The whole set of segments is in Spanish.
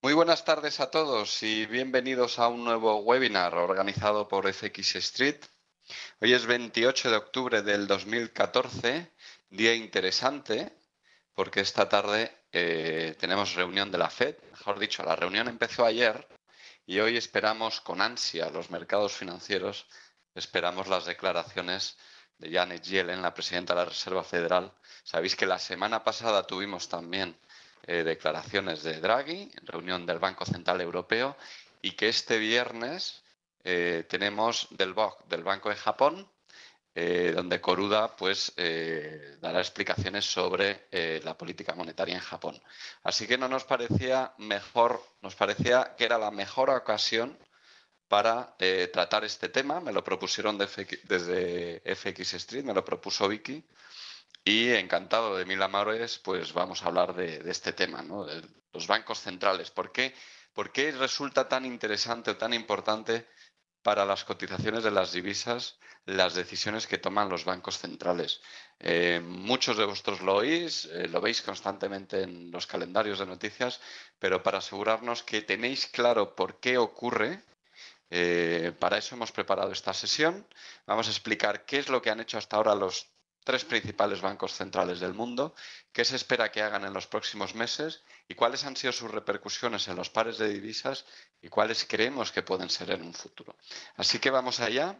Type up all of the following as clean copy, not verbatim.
Muy buenas tardes a todos y bienvenidos a un nuevo webinar organizado por FX Street. Hoy es 28 de octubre del 2014, día interesante porque esta tarde tenemos reunión de la FED. Mejor dicho, la reunión empezó ayer y hoy esperamos con ansia los mercados financieros, esperamos las declaraciones de Janet Yellen, la presidenta de la Reserva Federal. Sabéis que la semana pasada tuvimos también declaraciones de Draghi, en reunión del Banco Central Europeo, y que este viernes tenemos del BOC, del Banco de Japón, donde Koruda dará explicaciones sobre la política monetaria en Japón. Así que no nos parecía mejor, nos parecía que era la mejor ocasión para tratar este tema. Me lo propusieron desde FX Street, me lo propuso Vicky. Y encantado de mil amores, pues vamos a hablar de este tema, ¿no? De los bancos centrales. ¿Por qué resulta tan interesante o tan importante para las cotizaciones de las divisas las decisiones que toman los bancos centrales? Muchos de vosotros lo oís, lo veis constantemente en los calendarios de noticias, pero para asegurarnos que tenéis claro por qué ocurre, para eso hemos preparado esta sesión. Vamos a explicar qué es lo que han hecho hasta ahora los tres principales bancos centrales del mundo, qué se espera que hagan en los próximos meses y cuáles han sido sus repercusiones en los pares de divisas y cuáles creemos que pueden ser en un futuro. Así que vamos allá.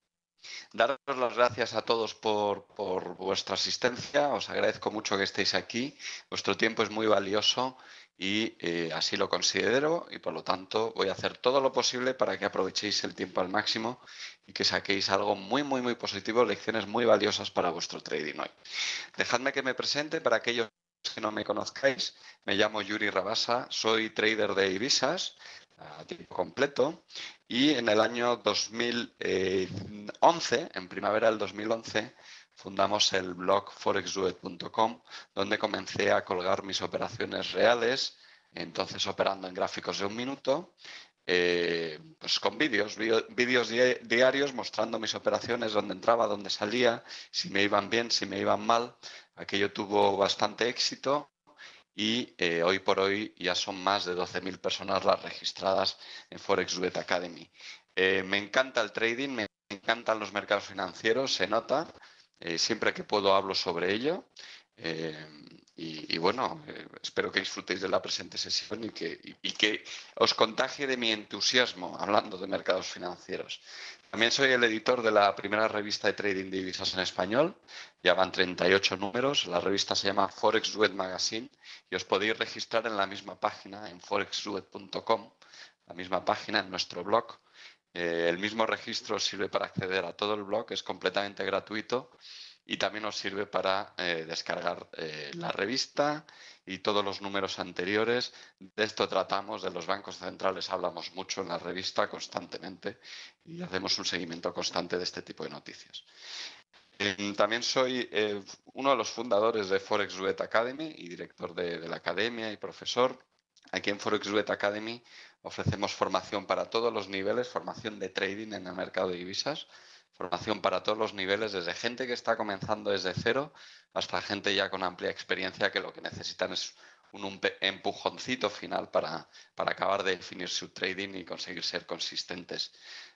Daros las gracias a todos por vuestra asistencia. Os agradezco mucho que estéis aquí. Vuestro tiempo es muy valioso y así lo considero, y por lo tanto voy a hacer todo lo posible para que aprovechéis el tiempo al máximo y que saquéis algo muy positivo, lecciones muy valiosas para vuestro trading hoy. Dejadme que me presente para aquellos que no me conozcáis. Me llamo Yuri Rabasa, soy trader de divisas a tiempo completo, y en el año 2011, en primavera del 2011, fundamos el blog forexduet.com, donde comencé a colgar mis operaciones reales, entonces operando en gráficos de un minuto, pues con vídeos diarios mostrando mis operaciones, dónde entraba, dónde salía, si me iban bien, si me iban mal. Aquello tuvo bastante éxito y hoy por hoy ya son más de 12.000 personas las registradas en Forex Duet Academy. Me encanta el trading, me encantan los mercados financieros, se nota. Siempre que puedo hablo sobre ello. Espero que disfrutéis de la presente sesión y que os contagie de mi entusiasmo hablando de mercados financieros. También soy el editor de la primera revista de trading de divisas en español. Ya van 38 números. La revista se llama Forex Duet Magazine y os podéis registrar en la misma página, en forexduet.com, la misma página en nuestro blog. El mismo registro sirve para acceder a todo el blog, es completamente gratuito. Y también os sirve para descargar la revista y todos los números anteriores. De esto tratamos, de los bancos centrales hablamos mucho en la revista constantemente y hacemos un seguimiento constante de este tipo de noticias. También soy uno de los fundadores de Forex Duet Academy y director de la academia y profesor. Aquí en Forex Duet Academy ofrecemos formación para todos los niveles, formación de trading en el mercado de divisas, formación para todos los niveles, desde gente que está comenzando desde cero hasta gente ya con amplia experiencia que lo que necesitan es un empujoncito final para acabar de definir su trading y conseguir ser consistentes.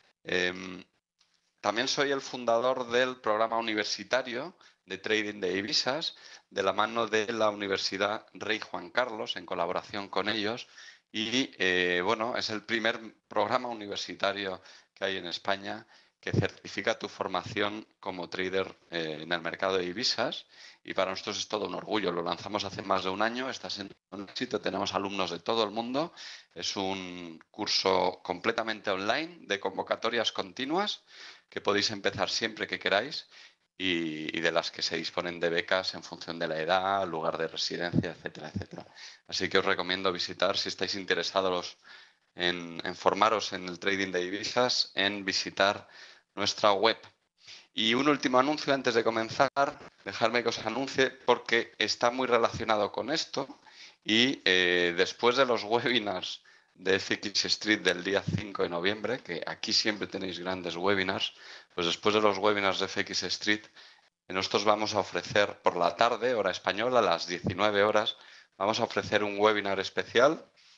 También soy el fundador del programa universitario de trading de divisas, de la mano de la Universidad Rey Juan Carlos, en colaboración con ellos. Y es el primer programa universitario que hay en España que certifica tu formación como trader en el mercado de divisas. Y para nosotros es todo un orgullo. Lo lanzamos hace más de un año, está siendo un éxito, tenemos alumnos de todo el mundo. Es un curso completamente online de convocatorias continuas que podéis empezar siempre que queráis y de las que se disponen de becas en función de la edad, lugar de residencia, etcétera, etcétera. Así que os recomiendo visitar, si estáis interesados en formaros en el trading de divisas, en visitar nuestra web. Y un último anuncio antes de comenzar, dejadme que os anuncie porque está muy relacionado con esto y después de los webinars de FX Street del día 5 de noviembre, que aquí siempre tenéis grandes webinars, pues después de los webinars de FX Street, nosotros vamos a ofrecer por la tarde, hora española, a las 19 horas, vamos a ofrecer un webinar especial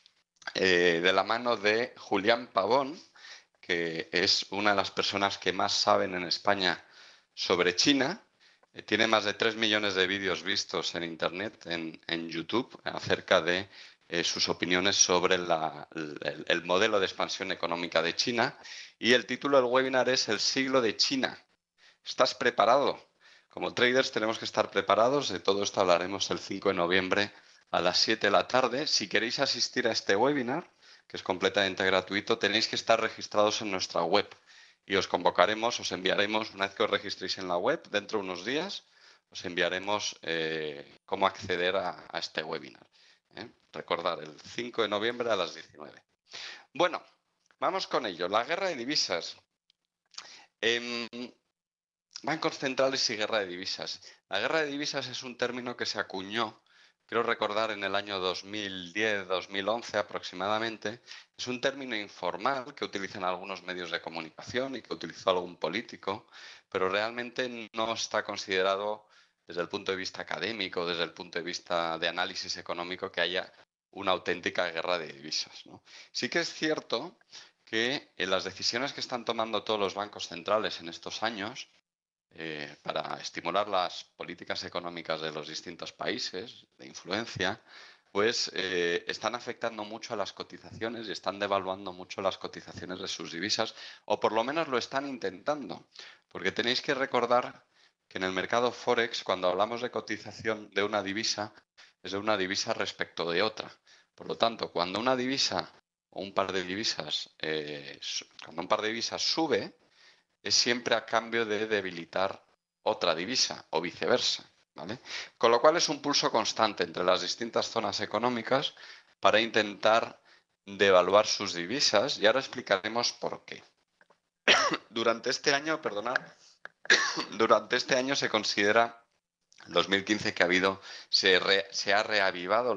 de la mano de Julián Pabón, que es una de las personas que más saben en España sobre China. Tiene más de 3 millones de vídeos vistos en Internet, en YouTube, acerca de sus opiniones sobre el modelo de expansión económica de China. Y el título del webinar es El siglo de China. ¿Estás preparado? Como traders tenemos que estar preparados. De todo esto hablaremos el 5 de noviembre a las 7 de la tarde. Si queréis asistir a este webinar, que es completamente gratuito, tenéis que estar registrados en nuestra web y os convocaremos, os enviaremos, una vez que os registréis en la web, dentro de unos días, os enviaremos cómo acceder a este webinar. Recordad, el 5 de noviembre a las 19. Bueno, vamos con ello. La guerra de divisas. Bancos centrales y guerra de divisas. La guerra de divisas es un término que se acuñó, creo recordar, en el año 2010-2011 aproximadamente. Es un término informal que utilizan algunos medios de comunicación y que utilizó algún político, pero realmente no está considerado desde el punto de vista académico, desde el punto de vista de análisis económico, que haya una auténtica guerra de divisas, ¿no? Sí que es cierto que en las decisiones que están tomando todos los bancos centrales en estos años, para estimular las políticas económicas de los distintos países de influencia, pues están afectando mucho a las cotizaciones y están devaluando mucho las cotizaciones de sus divisas, o por lo menos lo están intentando, porque tenéis que recordar que en el mercado Forex, cuando hablamos de cotización de una divisa, es de una divisa respecto de otra. Por lo tanto, cuando una divisa o un par de divisas, cuando un par de divisas sube, es siempre a cambio de debilitar otra divisa o viceversa, ¿vale? Con lo cual es un pulso constante entre las distintas zonas económicas para intentar devaluar sus divisas y ahora explicaremos por qué. Durante este año, perdonad, durante este año se considera 2015 que se ha reavivado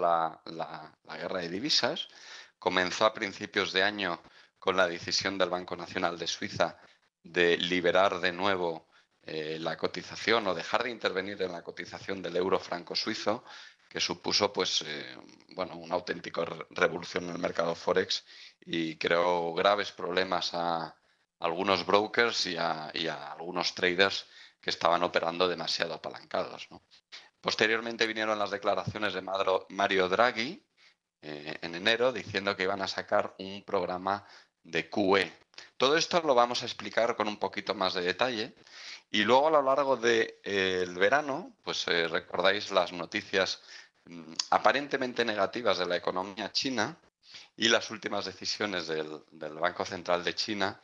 la guerra de divisas. Comenzó a principios de año con la decisión del Banco Nacional de Suiza de liberar de nuevo la cotización o dejar de intervenir en la cotización del euro franco suizo, que supuso pues bueno, una auténtica revolución en el mercado Forex y creó graves problemas a algunos brokers y a algunos traders que estaban operando demasiado apalancados, ¿no? Posteriormente vinieron las declaraciones de Mario Draghi en enero diciendo que iban a sacar un programa de QE. Todo esto lo vamos a explicar con un poquito más de detalle y luego a lo largo del verano, pues recordáis las noticias aparentemente negativas de la economía china y las últimas decisiones del Banco Central de China,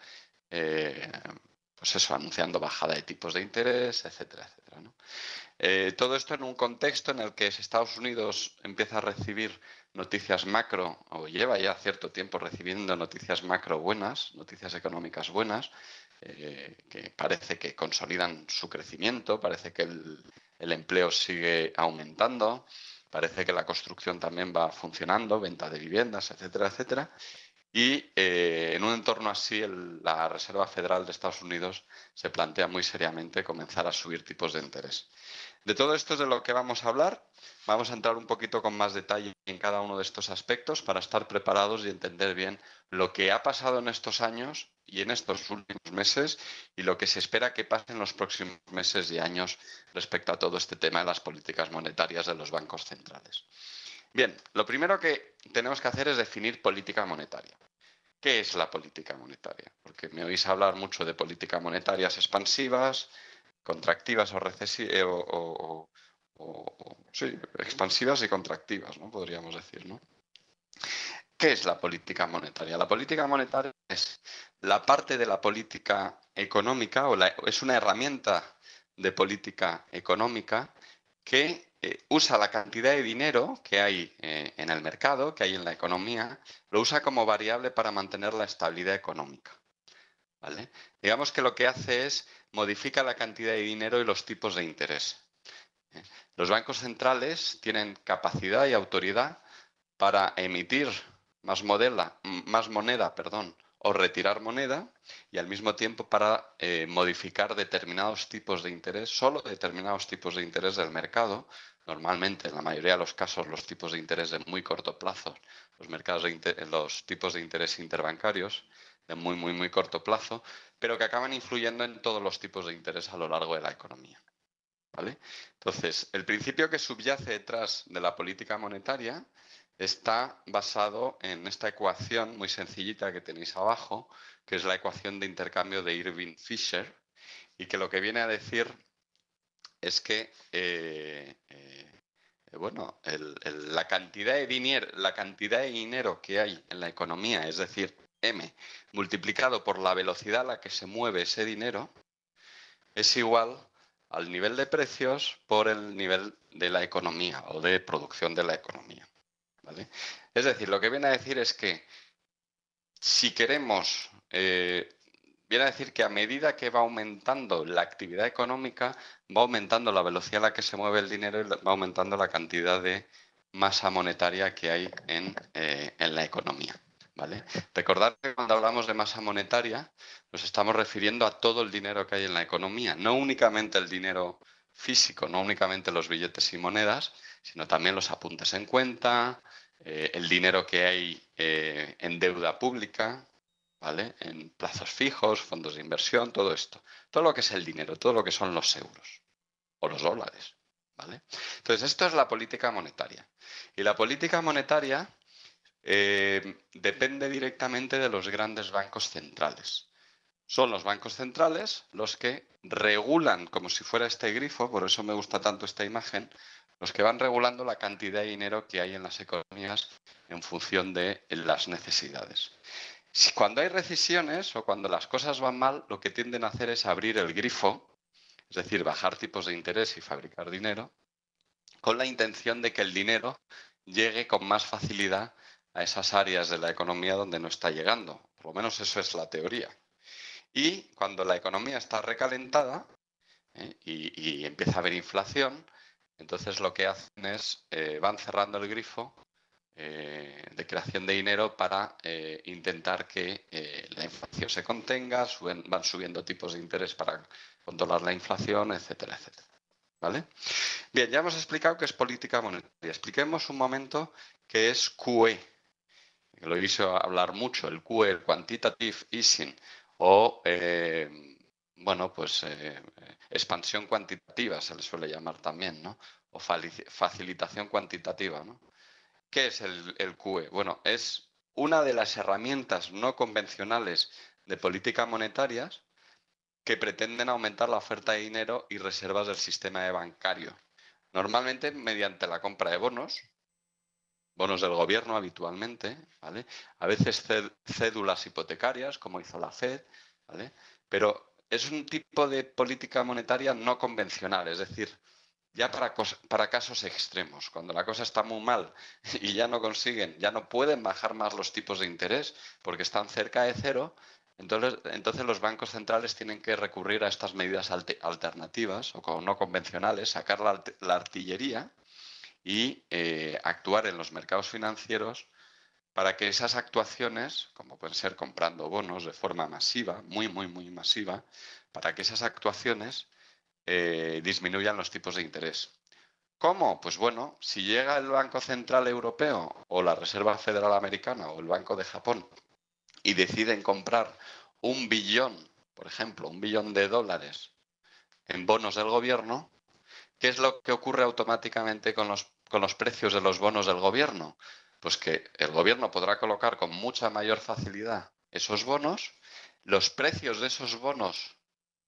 pues eso, anunciando bajada de tipos de interés, etcétera, etcétera, ¿no? Todo esto en un contexto en el que Estados Unidos empieza a recibir noticias macro, o lleva ya cierto tiempo recibiendo noticias macro buenas, noticias económicas buenas, que parece que consolidan su crecimiento, parece que el empleo sigue aumentando, parece que la construcción también va funcionando, venta de viviendas, etcétera, etcétera. Y en un entorno así, la Reserva Federal de Estados Unidos se plantea muy seriamente comenzar a subir tipos de interés. De todo esto es de lo que vamos a hablar. Vamos a entrar un poquito con más detalle en cada uno de estos aspectos para estar preparados y entender bien lo que ha pasado en estos años y en estos últimos meses y lo que se espera que pase en los próximos meses y años respecto a todo este tema de las políticas monetarias de los bancos centrales. Bien, lo primero que tenemos que hacer es definir política monetaria. ¿Qué es la política monetaria? Porque me oís hablar mucho de políticas monetarias expansivas, contractivas o recesivas, sí, expansivas y contractivas, ¿no? Podríamos decir, ¿no? ¿Qué es la política monetaria? La política monetaria es la parte de la política económica es una herramienta de política económica que usa la cantidad de dinero que hay en el mercado, que hay en la economía, lo usa como variable para mantener la estabilidad económica, ¿vale? Digamos que lo que hace es modifica la cantidad de dinero y los tipos de interés. Los bancos centrales tienen capacidad y autoridad para emitir más moneda, o retirar moneda y al mismo tiempo para modificar determinados tipos de interés, solo determinados tipos de interés del mercado, normalmente, en la mayoría de los casos, los tipos de interés de muy corto plazo, los tipos de interés interbancarios de muy corto plazo, pero que acaban influyendo en todos los tipos de interés a lo largo de la economía. ¿Vale? Entonces, el principio que subyace detrás de la política monetaria está basado en esta ecuación muy sencillita que tenéis abajo, que es la ecuación de intercambio de Irving-Fisher, y que lo que viene a decir es que bueno, la cantidad de dinero que hay en la economía, es decir, M, multiplicado por la velocidad a la que se mueve ese dinero, es igual al nivel de precios por el nivel de la economía o de producción de la economía. ¿Vale? Es decir, lo que viene a decir es que si queremos, viene a decir que a medida que va aumentando la actividad económica, va aumentando la velocidad a la que se mueve el dinero y va aumentando la cantidad de masa monetaria que hay en la economía. ¿Vale? Recordad que cuando hablamos de masa monetaria nos estamos refiriendo a todo el dinero que hay en la economía, no únicamente el dinero físico, no únicamente los billetes y monedas, sino también los apuntes en cuenta, el dinero que hay en deuda pública, ¿vale? En plazos fijos, fondos de inversión, todo esto. Todo lo que es el dinero, todo lo que son los euros o los dólares, ¿vale? Entonces, esto es la política monetaria. Y la política monetaria depende directamente de los grandes bancos centrales. Son los bancos centrales los que regulan, como si fuera este grifo, por eso me gusta tanto esta imagen, los que van regulando la cantidad de dinero que hay en las economías en función de las necesidades. Cuando hay recesiones o cuando las cosas van mal, lo que tienden a hacer es abrir el grifo, es decir, bajar tipos de interés y fabricar dinero, con la intención de que el dinero llegue con más facilidad a esas áreas de la economía donde no está llegando. Por lo menos eso es la teoría. Y cuando la economía está recalentada y empieza a haber inflación, entonces lo que hacen es van cerrando el grifo de creación de dinero para intentar que la inflación se contenga, van subiendo tipos de interés para controlar la inflación, etcétera, etcétera. ¿Vale? Bien, ya hemos explicado qué es política monetaria. Expliquemos un momento qué es QE. Lo he visto hablar mucho, el QE, el Quantitative Easing, o, bueno, pues expansión cuantitativa se le suele llamar también, ¿no? O facilitación cuantitativa, ¿no? ¿Qué es el QE? Bueno, es una de las herramientas no convencionales de política monetaria que pretenden aumentar la oferta de dinero y reservas del sistema bancario. Normalmente mediante la compra de bonos del gobierno habitualmente, ¿vale? A veces cédulas hipotecarias, como hizo la Fed, ¿vale? Pero es un tipo de política monetaria no convencional, es decir, ya para casos extremos, cuando la cosa está muy mal y ya no consiguen, ya no pueden bajar más los tipos de interés porque están cerca de cero, entonces los bancos centrales tienen que recurrir a estas medidas alternativas o no convencionales, sacar la artillería y actuar en los mercados financieros para que esas actuaciones, como pueden ser comprando bonos de forma masiva, muy masiva, para que esas actuaciones disminuyan los tipos de interés. ¿Cómo? Pues bueno, si llega el Banco Central Europeo o la Reserva Federal Americana o el Banco de Japón y deciden comprar 1 billón, por ejemplo, 1 billón de dólares en bonos del gobierno, ¿qué es lo que ocurre automáticamente con los precios de los bonos del gobierno? Pues que el gobierno podrá colocar con mucha mayor facilidad esos bonos, los precios de esos bonos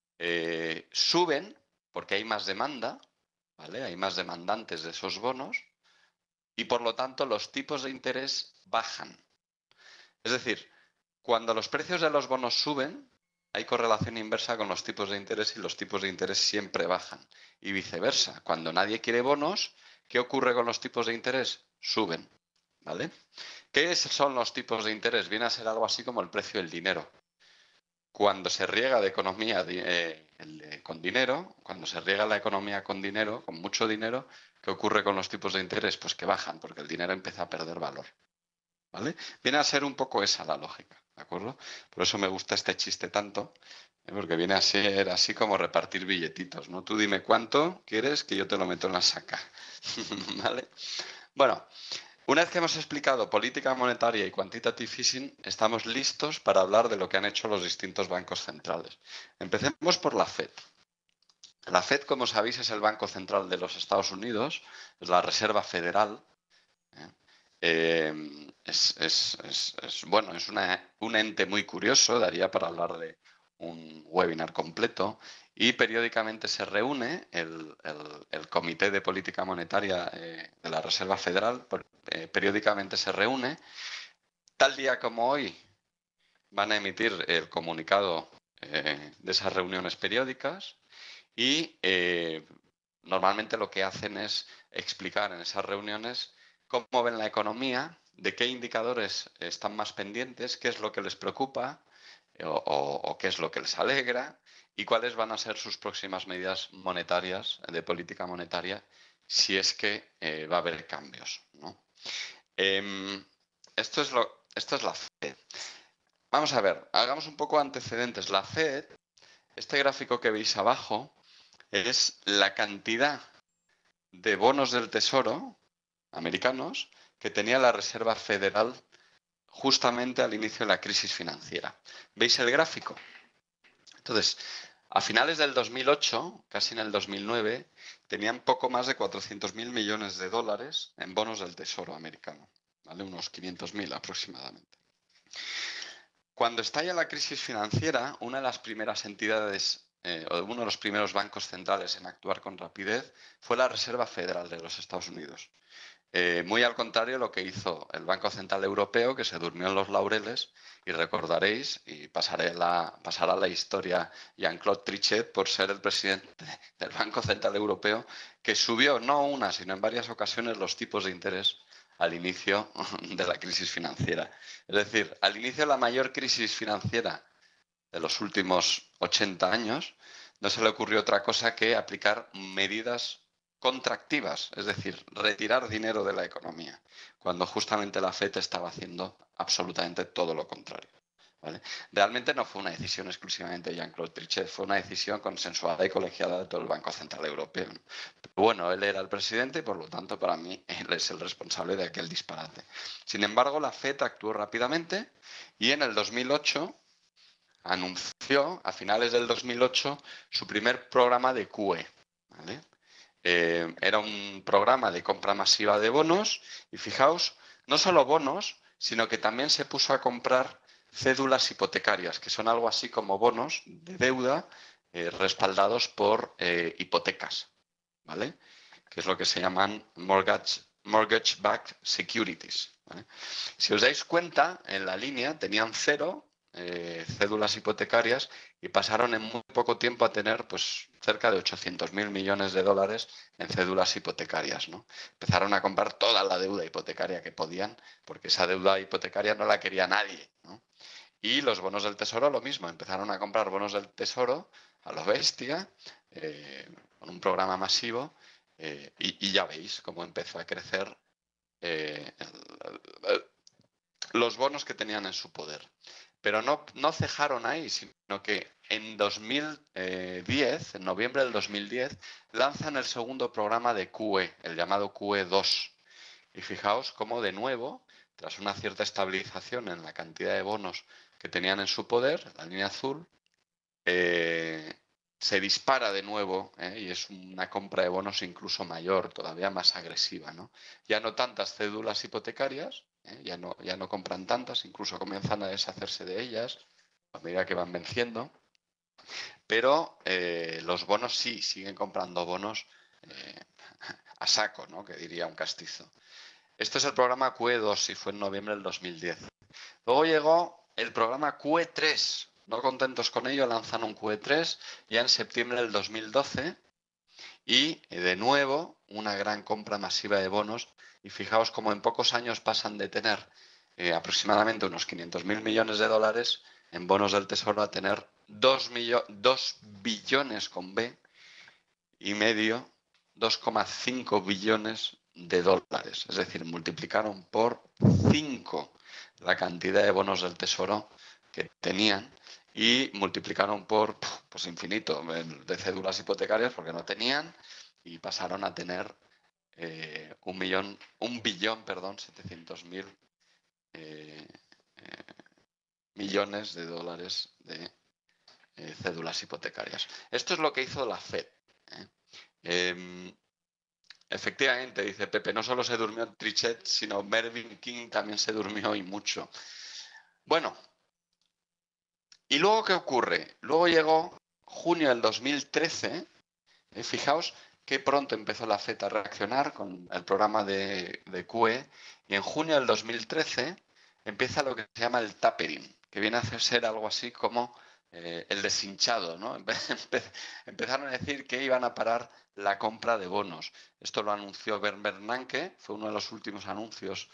suben porque hay más demanda, ¿vale? Hay más demandantes de esos bonos y por lo tanto los tipos de interés bajan. Es decir, cuando los precios de los bonos suben, hay correlación inversa con los tipos de interés y los tipos de interés siempre bajan. Y viceversa, cuando nadie quiere bonos, ¿qué ocurre con los tipos de interés? Suben. ¿Vale? ¿Qué son los tipos de interés? Viene a ser algo así como el precio del dinero. Cuando se riega de economía con dinero, cuando se riega la economía con dinero, con mucho dinero, ¿qué ocurre con los tipos de interés? Pues que bajan, porque el dinero empieza a perder valor. ¿Vale? Viene a ser un poco esa la lógica. ¿de acuerdo? Por eso me gusta este chiste tanto, porque viene a ser así como repartir billetitos, ¿no? Tú dime cuánto quieres que yo te lo meto en la saca, ¿vale? Bueno, una vez que hemos explicado política monetaria y quantitative easing, estamos listos para hablar de lo que han hecho los distintos bancos centrales. Empecemos por la Fed. La Fed, como sabéis, es el Banco Central de los Estados Unidos, es la Reserva Federal. Bueno, es un ente muy curioso, daría para hablar de un webinar completo, y periódicamente se reúne el Comité de Política Monetaria de la Reserva Federal, periódicamente se reúne. Tal día como hoy van a emitir el comunicado de esas reuniones periódicas y normalmente lo que hacen es explicar en esas reuniones cómo ven la economía, de qué indicadores están más pendientes, qué es lo que les preocupa o qué es lo que les alegra y cuáles van a ser sus próximas medidas monetarias, de política monetaria, si es que va a haber cambios, ¿no? Esto es la Fed. Vamos a ver, hagamos un poco antecedentes. La Fed, este gráfico que veis abajo, es la cantidad de bonos del Tesoro americanos que tenía la Reserva Federal justamente al inicio de la crisis financiera. ¿Veis el gráfico? Entonces, a finales del 2008, casi en el 2009, tenían poco más de 400.000 millones de dólares en bonos del Tesoro americano, ¿vale? Unos 500.000 aproximadamente. Cuando estalla la crisis financiera, una de las primeras entidades o uno de los primeros bancos centrales en actuar con rapidez fue la Reserva Federal de los Estados Unidos. Muy al contrario lo que hizo el Banco Central Europeo, que se durmió en los laureles, y recordaréis, y pasará a la historia Jean-Claude Trichet por ser el presidente del Banco Central Europeo, que subió no una, sino en varias ocasiones los tipos de interés al inicio de la crisis financiera. Es decir, al inicio de la mayor crisis financiera de los últimos 80 años, no se le ocurrió otra cosa que aplicar medidas contractivas, es decir, retirar dinero de la economía, cuando justamente la FED estaba haciendo absolutamente todo lo contrario. ¿Vale? Realmente no fue una decisión exclusivamente de Jean-Claude Trichet, fue una decisión consensuada y colegiada de todo el Banco Central Europeo. Pero bueno, él era el presidente y por lo tanto para mí él es el responsable de aquel disparate. Sin embargo, la FED actuó rápidamente y en el 2008 anunció a finales del 2008 su primer programa de QE. ¿Vale? Era un programa de compra masiva de bonos y fijaos, no solo bonos, sino que también se puso a comprar cédulas hipotecarias, que son algo así como bonos de deuda respaldados por hipotecas, ¿vale? Que es lo que se llaman mortgage-backed securities. ¿Vale? Si os dais cuenta, en la línea tenían cero cédulas hipotecarias y pasaron en muy poco tiempo a tener pues cerca de 800.000 millones de dólares en cédulas hipotecarias, ¿no? Empezaron a comprar toda la deuda hipotecaria que podían, porque esa deuda hipotecaria no la quería nadie, ¿no? Y los bonos del tesoro lo mismo, empezaron a comprar bonos del tesoro a lo bestia, con un programa masivo, y ya veis cómo empezó a crecer eh, los bonos que tenían en su poder. Pero no cejaron ahí, sino que en 2010, en noviembre del 2010, lanzan el segundo programa de QE, el llamado QE2. Y fijaos cómo de nuevo, tras una cierta estabilización en la cantidad de bonos que tenían en su poder, la línea azul, se dispara de nuevo y es una compra de bonos incluso mayor, todavía más agresiva, ¿no? Ya no tantas cédulas hipotecarias, ya no compran tantas, incluso comienzan a deshacerse de ellas a medida que van venciendo, pero los bonos sí, siguen comprando bonos a saco, ¿no? Que diría un castizo. Esto es el programa QE2 y fue en noviembre del 2010. Luego llegó el programa QE3. No contentos con ello, lanzan un QE3 ya en septiembre del 2012 y de nuevo una gran compra masiva de bonos. Y fijaos cómo en pocos años pasan de tener aproximadamente unos 500.000 millones de dólares en bonos del tesoro a tener 2 billones con B y medio, 2,5 billones de dólares. Es decir, multiplicaron por 5 la cantidad de bonos del Tesoro que tenían y multiplicaron por pues infinito de cédulas hipotecarias porque no tenían y pasaron a tener 1.700.000 millones de dólares de cédulas hipotecarias. Esto es lo que hizo la Fed. Efectivamente, dice Pepe, no solo se durmió Trichet, sino Mervyn King también se durmió y mucho. Bueno, ¿y luego qué ocurre? Luego llegó junio del 2013, fijaos qué pronto empezó la Fed a reaccionar con el programa de QE, y en junio del 2013 empieza lo que se llama el tapering, que viene a ser algo así como el deshinchado, ¿no? Empezaron a decir que iban a parar la compra de bonos. Esto lo anunció Bernanke, fue uno de los últimos anuncios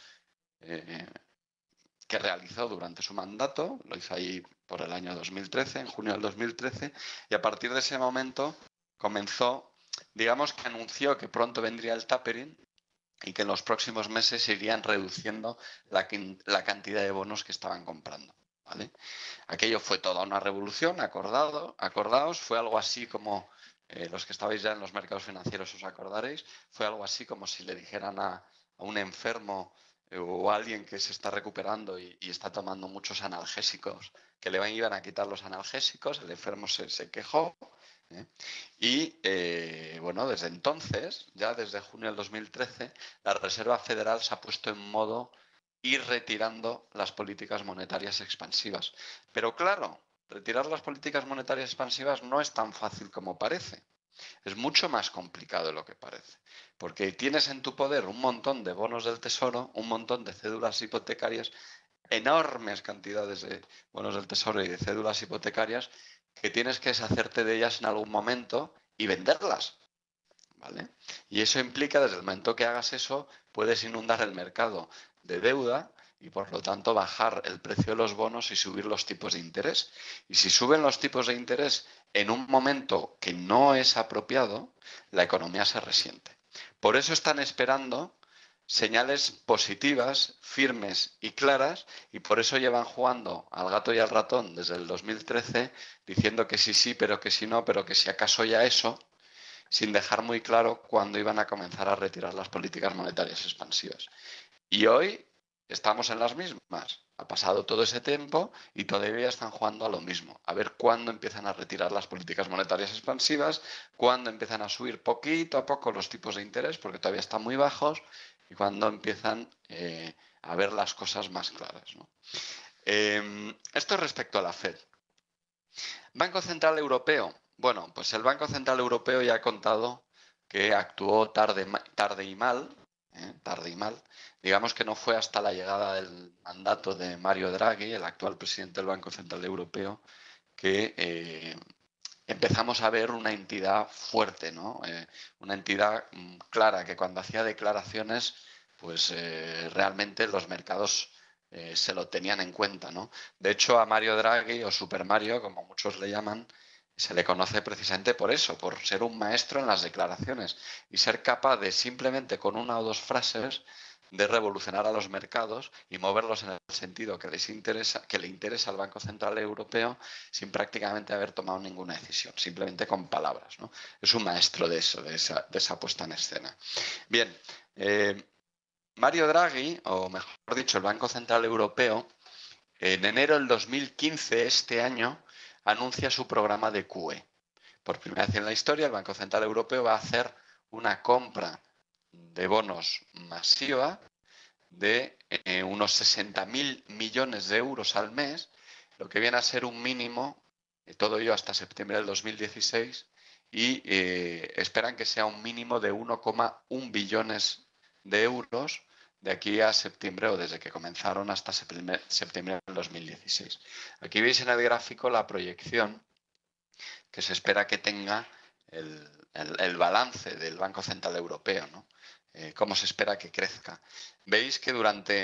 que realizó durante su mandato, lo hizo ahí por el año 2013, en junio del 2013, y a partir de ese momento comenzó, digamos que anunció que pronto vendría el tapering y que en los próximos meses se irían reduciendo la cantidad de bonos que estaban comprando. ¿Vale? Aquello fue toda una revolución, acordaos, fue algo así como, los que estabais ya en los mercados financieros os acordaréis, fue algo así como si le dijeran a un enfermo o a alguien que se está recuperando y está tomando muchos analgésicos, que le iban a quitar los analgésicos, el enfermo se quejó. Y bueno, desde entonces, ya desde junio del 2013, la Reserva Federal se ha puesto en modo ir retirando las políticas monetarias expansivas. Pero claro, retirar las políticas monetarias expansivas no es tan fácil como parece. Es mucho más complicado de lo que parece. Porque tienes en tu poder un montón de bonos del Tesoro, un montón de cédulas hipotecarias, enormes cantidades de bonos del Tesoro y de cédulas hipotecarias que tienes que deshacerte de ellas en algún momento y venderlas. ¿Vale? Y eso implica, desde el momento que hagas eso, puedes inundar el mercado de deuda y por lo tanto bajar el precio de los bonos y subir los tipos de interés. Y si suben los tipos de interés en un momento que no es apropiado, la economía se resiente. Por eso están esperando señales positivas, firmes y claras, y por eso llevan jugando al gato y al ratón desde el 2013, diciendo que sí, pero que sí no, pero que si acaso ya eso, sin dejar muy claro cuándo iban a comenzar a retirar las políticas monetarias expansivas. Y hoy estamos en las mismas. Ha pasado todo ese tiempo y todavía están jugando a lo mismo. A ver cuándo empiezan a retirar las políticas monetarias expansivas, cuándo empiezan a subir poquito a poco los tipos de interés, porque todavía están muy bajos, y cuándo empiezan a ver las cosas más claras, ¿no? Esto respecto a la Fed. Banco Central Europeo. Bueno, pues el Banco Central Europeo ya ha contado que actuó tarde y mal, tarde y mal. Digamos que no fue hasta la llegada del mandato de Mario Draghi, el actual presidente del Banco Central Europeo, que empezamos a ver una entidad fuerte, ¿no? Una entidad clara que cuando hacía declaraciones, pues realmente los mercados se lo tenían en cuenta, ¿no? De hecho, a Mario Draghi, o Super Mario, como muchos le llaman, se le conoce precisamente por eso, por ser un maestro en las declaraciones y ser capaz de simplemente con una o dos frases de revolucionar a los mercados y moverlos en el sentido que le interesa al Banco Central Europeo sin prácticamente haber tomado ninguna decisión, simplemente con palabras, ¿no? Es un maestro de eso, de esa puesta en escena. Bien, Mario Draghi, o mejor dicho, el Banco Central Europeo, en enero del 2015, este año, anuncia su programa de QE. Por primera vez en la historia, el Banco Central Europeo va a hacer una compra de bonos masiva de unos 60.000 millones de euros al mes, lo que viene a ser un mínimo, todo ello hasta septiembre del 2016, y esperan que sea un mínimo de 1,1 billones de euros de aquí a septiembre o desde que comenzaron hasta septiembre del 2016. Aquí veis en el gráfico la proyección que se espera que tenga el balance del Banco Central Europeo, ¿no? Cómo se espera que crezca. Veis que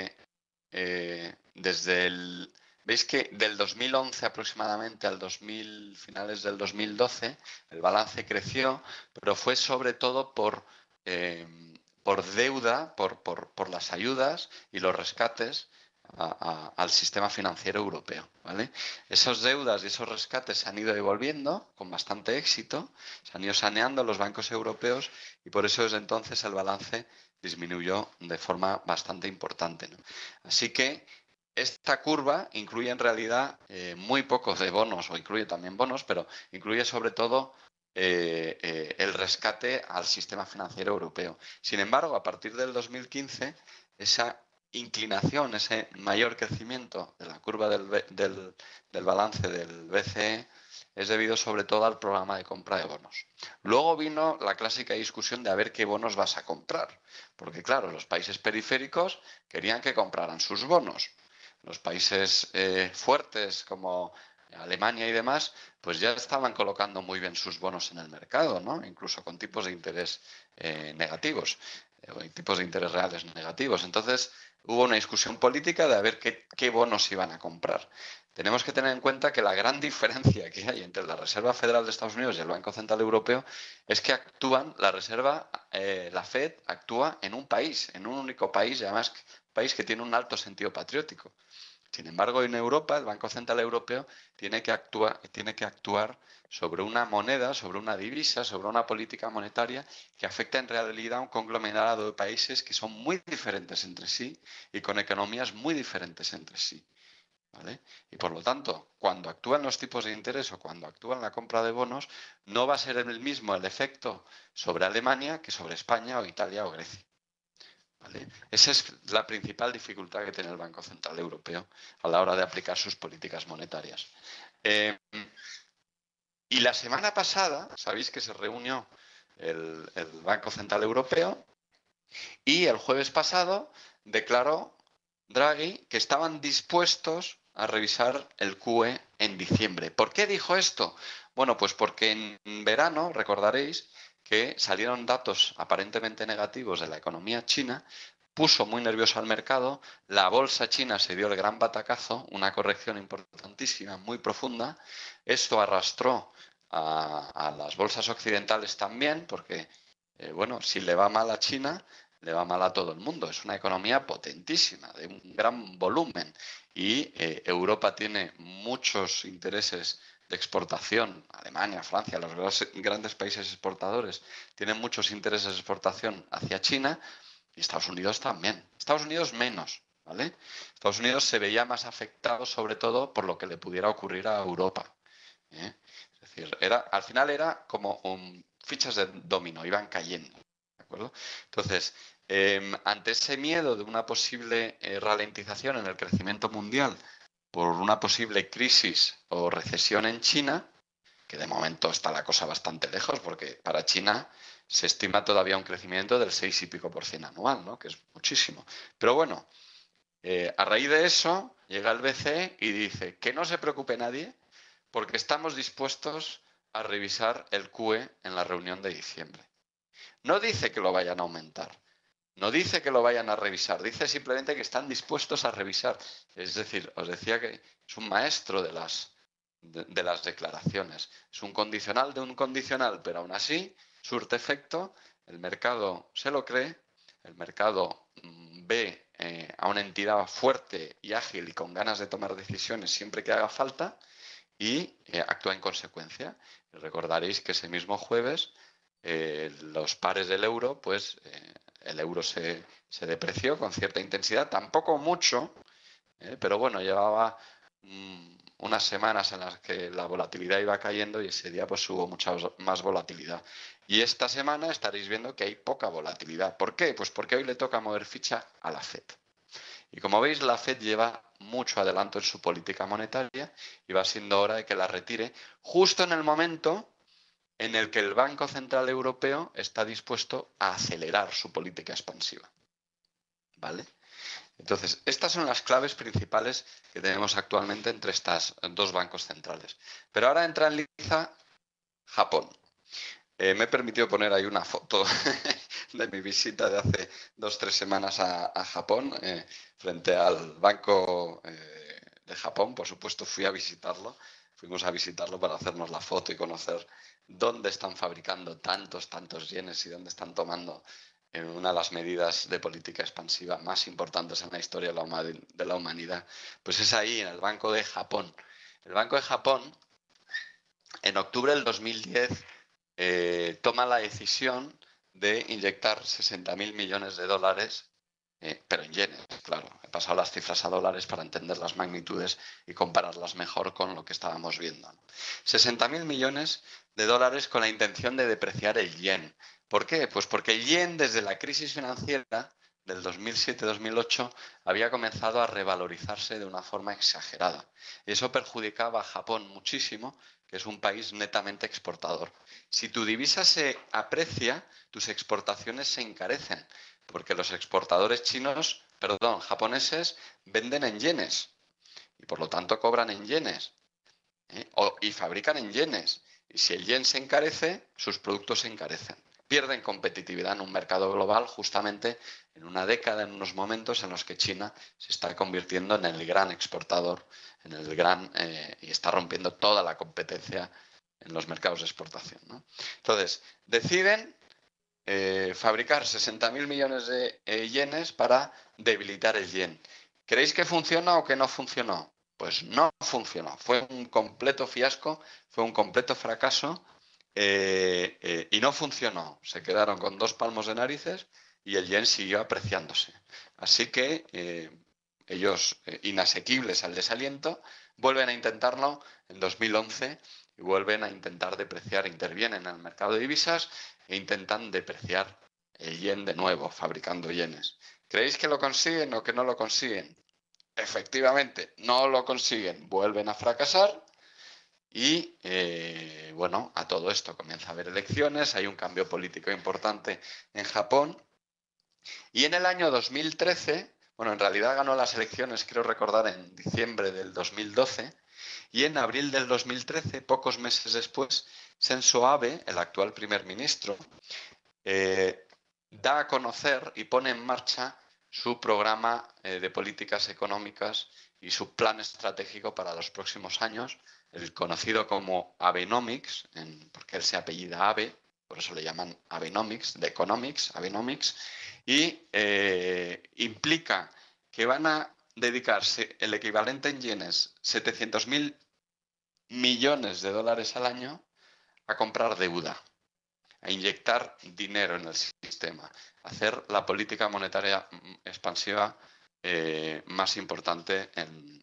veis que del 2011 aproximadamente al finales del 2012, el balance creció, pero fue sobre todo por deuda, por las ayudas y los rescates al sistema financiero europeo, ¿vale? Esas deudas y esos rescates se han ido devolviendo con bastante éxito, se han ido saneando los bancos europeos y por eso desde entonces el balance disminuyó de forma bastante importante, ¿no? Así que esta curva incluye en realidad muy pocos de bonos, o incluye también bonos, pero incluye sobre todo el rescate al sistema financiero europeo. Sin embargo, a partir del 2015, esa inclinación, ese mayor crecimiento de la curva del balance del BCE es debido sobre todo al programa de compra de bonos. Luego vino la clásica discusión de a ver qué bonos vas a comprar, porque claro, los países periféricos querían que compraran sus bonos. Los países fuertes como Alemania y demás, pues ya estaban colocando muy bien sus bonos en el mercado, ¿no? Incluso con tipos de interés negativos, o tipos de interés reales negativos. Entonces, hubo una discusión política de a ver qué bonos iban a comprar. Tenemos que tener en cuenta que la gran diferencia que hay entre la Reserva Federal de Estados Unidos y el Banco Central Europeo es que la Fed actúa en un país, en un único país, y además país que tiene un alto sentido patriótico. Sin embargo, en Europa, el Banco Central Europeo tiene que actuar sobre una moneda, sobre una divisa, sobre una política monetaria que afecta en realidad a un conglomerado de países que son muy diferentes entre sí y con economías muy diferentes entre sí, ¿vale? Y por lo tanto, cuando actúan los tipos de interés o cuando actúan la compra de bonos, no va a ser el mismo el efecto sobre Alemania que sobre España o Italia o Grecia. ¿Vale? Esa es la principal dificultad que tiene el Banco Central Europeo a la hora de aplicar sus políticas monetarias. Y la semana pasada, sabéis que se reunió el Banco Central Europeo y el jueves pasado declaró Draghi que estaban dispuestos a revisar el QE en diciembre. ¿Por qué dijo esto? Bueno, pues porque en verano, recordaréis, que salieron datos aparentemente negativos de la economía china, puso muy nervioso al mercado, la bolsa china se dio el gran batacazo, una corrección importantísima, muy profunda, esto arrastró a las bolsas occidentales también, porque, bueno, si le va mal a China, le va mal a todo el mundo. Es una economía potentísima, de un gran volumen. Y Europa tiene muchos intereses de exportación. Alemania, Francia, los grandes países exportadores tienen muchos intereses de exportación hacia China y Estados Unidos también. Estados Unidos menos, ¿vale? Estados Unidos se veía más afectado sobre todo por lo que le pudiera ocurrir a Europa, ¿eh? Es decir, al final era como fichas de dominó, iban cayendo. ¿De acuerdo? Entonces, ante ese miedo de una posible ralentización en el crecimiento mundial por una posible crisis o recesión en China, que de momento está la cosa bastante lejos, porque para China se estima todavía un crecimiento del 6 y pico por ciento anual, ¿no? Que es muchísimo. Pero bueno, a raíz de eso llega el BCE y dice que no se preocupe nadie, porque estamos dispuestos a revisar el QE en la reunión de diciembre. No dice que lo vayan a aumentar, no dice que lo vayan a revisar, dice simplemente que están dispuestos a revisar. Es decir, os decía que es un maestro de las declaraciones. Es un condicional de un condicional, pero aún así surte efecto, el mercado se lo cree, el mercado ve a una entidad fuerte y ágil y con ganas de tomar decisiones siempre que haga falta y actúa en consecuencia. Recordaréis que ese mismo jueves los pares del euro, pues el euro se depreció con cierta intensidad, tampoco mucho, pero bueno, llevaba unas semanas en las que la volatilidad iba cayendo y ese día pues hubo mucha más volatilidad. Y esta semana estaréis viendo que hay poca volatilidad. ¿Por qué? Pues porque hoy le toca mover ficha a la FED. Y como veis, la FED lleva mucho adelanto en su política monetaria y va siendo hora de que la retire justo en el momento en el que el Banco Central Europeo está dispuesto a acelerar su política expansiva. ¿Vale? Entonces, estas son las claves principales que tenemos actualmente entre estos dos bancos centrales. Pero ahora entra en liza Japón. Me he permitido poner ahí una foto de mi visita de hace 2 o 3 semanas a Japón, frente al Banco de Japón. Por supuesto, fuimos a visitarlo para hacernos la foto y conocer dónde están fabricando tantos yenes y dónde están tomando en una de las medidas de política expansiva más importantes en la historia de la humanidad, pues es ahí, en el Banco de Japón. El Banco de Japón, en octubre del 2010, toma la decisión de inyectar 60.000 millones de dólares, pero en yenes, claro. He pasado las cifras a dólares para entender las magnitudes y compararlas mejor con lo que estábamos viendo, ¿no? 60.000 millones de dólares con la intención de depreciar el yen. ¿Por qué? Pues porque el yen, desde la crisis financiera del 2007-2008, había comenzado a revalorizarse de una forma exagerada. Y eso perjudicaba a Japón muchísimo, que es un país netamente exportador. Si tu divisa se aprecia, tus exportaciones se encarecen, porque los exportadores japoneses, venden en yenes y por lo tanto cobran en yenes, y fabrican en yenes. Y si el yen se encarece, sus productos se encarecen. Pierden competitividad en un mercado global, justamente en una década, en unos momentos en los que China se está convirtiendo en el gran exportador, y está rompiendo toda la competencia en los mercados de exportación, ¿no? Entonces, deciden fabricar 60.000 millones de yenes para debilitar el yen. ¿Creéis que funciona o que no funcionó? Pues no funcionó. Fue un completo fiasco, fue un completo fracaso, y no funcionó. Se quedaron con 2 palmos de narices y el yen siguió apreciándose. Así que ellos, inasequibles al desaliento, vuelven a intentarlo en 2011 y vuelven a intentar depreciar, intervienen en el mercado de divisas e intentan depreciar el yen de nuevo, fabricando yenes. ¿Creéis que lo consiguen o que no lo consiguen? Efectivamente, no lo consiguen, vuelven a fracasar y, bueno, a todo esto comienza a haber elecciones, hay un cambio político importante en Japón y en el año 2013, bueno, en realidad ganó las elecciones, creo recordar, en diciembre del 2012 y en abril del 2013, pocos meses después, Shinzo Abe, el actual primer ministro, da a conocer y pone en marcha su programa de políticas económicas y su plan estratégico para los próximos años, el conocido como Abenomics, porque él se apellida Abe, por eso le llaman Abenomics, de Economics, Abenomics, y implica que van a dedicarse el equivalente en yenes, 700.000 millones de dólares al año, a comprar deuda, a inyectar dinero en el sistema, a hacer la política monetaria expansiva más importante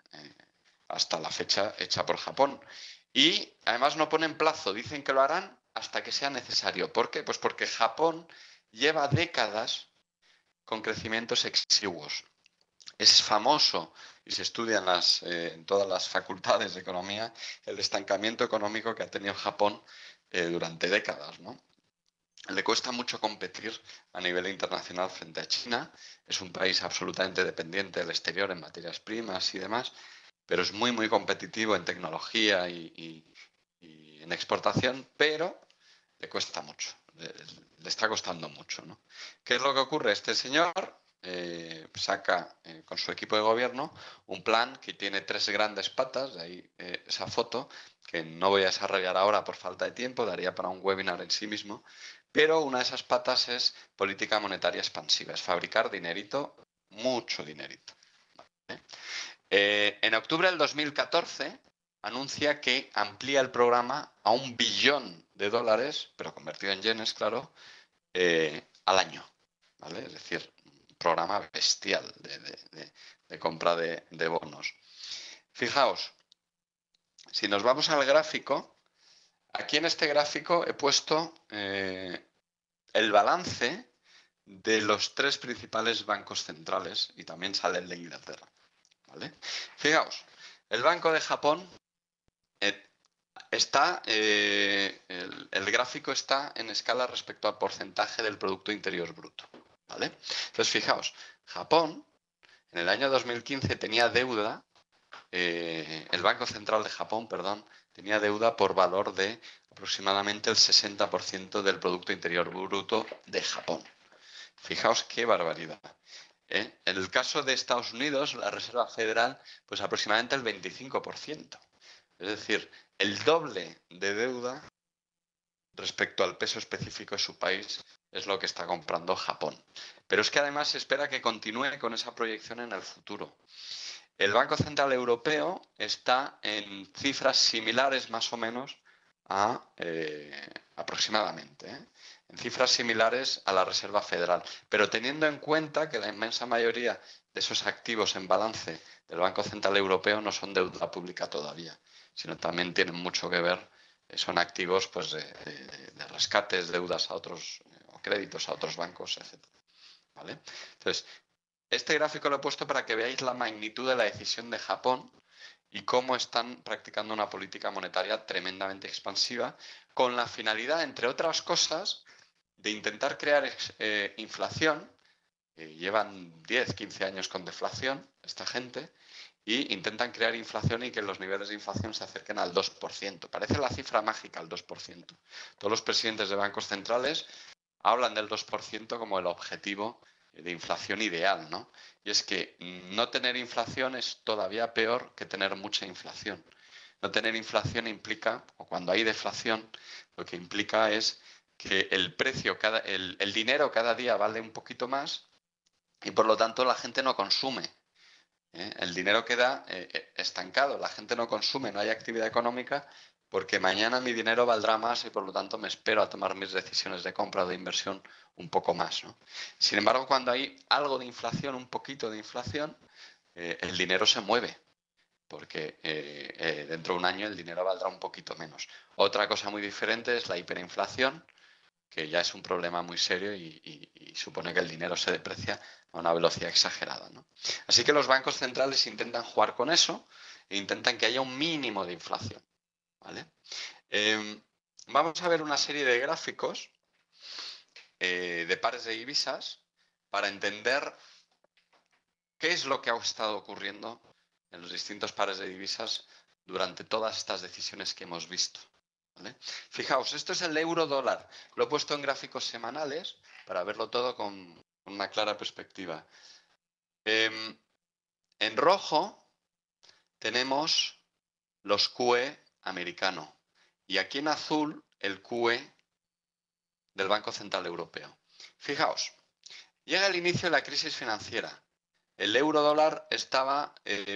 hasta la fecha hecha por Japón. Y además no ponen plazo, dicen que lo harán hasta que sea necesario. ¿Por qué? Pues porque Japón lleva décadas con crecimientos exiguos. Es famoso y se estudia en todas las facultades de economía el estancamiento económico que ha tenido Japón durante décadas, ¿no? Le cuesta mucho competir a nivel internacional frente a China. Es un país absolutamente dependiente del exterior en materias primas y demás, pero es muy, muy competitivo en tecnología y en exportación, pero le cuesta mucho, le está costando mucho, ¿no? ¿Qué es lo que ocurre? Este señor saca con su equipo de gobierno un plan que tiene 3 grandes patas, de ahí esa foto, que no voy a desarrollar ahora por falta de tiempo, daría para un webinar en sí mismo, pero una de esas patas es política monetaria expansiva, es fabricar dinerito, mucho dinerito. ¿Vale? En octubre del 2014 anuncia que amplía el programa a $1 billón, pero convertido en yenes, claro, al año. ¿Vale? Es decir, un programa bestial de compra de bonos. Fijaos, si nos vamos al gráfico, aquí en este gráfico he puesto el balance de los 3 principales bancos centrales y también sale el de Inglaterra. ¿Vale? Fijaos, el Banco de Japón el gráfico está en escala respecto al porcentaje del Producto Interior Bruto. ¿Vale? Entonces, fijaos, Japón en el año 2015 tenía deuda, el Banco Central de Japón, perdón, tenía deuda por valor de aproximadamente el 60% del Producto Interior Bruto de Japón. Fijaos qué barbaridad. En el caso de Estados Unidos, la Reserva Federal, pues aproximadamente el 25%. Es decir, el doble de deuda respecto al peso específico de su país es lo que está comprando Japón. Pero es que además se espera que continúe con esa proyección en el futuro. El Banco Central Europeo está en cifras similares más o menos a aproximadamente, en cifras similares a la Reserva Federal, pero teniendo en cuenta que la inmensa mayoría de esos activos en balance del Banco Central Europeo no son deuda pública todavía, sino también tienen mucho que ver, son activos pues, de rescates, deudas a otros, o créditos a otros bancos, etc. ¿Vale? Entonces, este gráfico lo he puesto para que veáis la magnitud de la decisión de Japón y cómo están practicando una política monetaria tremendamente expansiva con la finalidad, entre otras cosas, de intentar crear inflación. Llevan 10, 15 años con deflación esta gente y intentan crear inflación y que los niveles de inflación se acerquen al 2%. Parece la cifra mágica, el 2%. Todos los presidentes de bancos centrales hablan del 2% como el objetivo de inflación ideal, ¿no? Y es que no tener inflación es todavía peor que tener mucha inflación. No tener inflación implica, o cuando hay deflación, lo que implica es que el precio, el dinero cada día vale un poquito más y por lo tanto la gente no consume. El dinero queda estancado, la gente no consume, no hay actividad económica porque mañana mi dinero valdrá más y por lo tanto me espero a tomar mis decisiones de compra o de inversión un poco más, ¿no? Sin embargo, cuando hay algo de inflación, un poquito de inflación, el dinero se mueve porque dentro de un año el dinero valdrá un poquito menos. Otra cosa muy diferente es la hiperinflación, que ya es un problema muy serio y supone que el dinero se deprecia a una velocidad exagerada, ¿no? Así que los bancos centrales intentan jugar con eso e intentan que haya un mínimo de inflación, ¿vale? Vamos a ver una serie de gráficos de pares de divisas para entender qué es lo que ha estado ocurriendo en los distintos pares de divisas durante todas estas decisiones que hemos visto. ¿Vale? Fijaos, esto es el euro dólar. Lo he puesto en gráficos semanales para verlo todo con una clara perspectiva. En rojo tenemos los QE americano y aquí en azul el QE del Banco Central Europeo. Fijaos, llega el inicio de la crisis financiera. El euro dólar estaba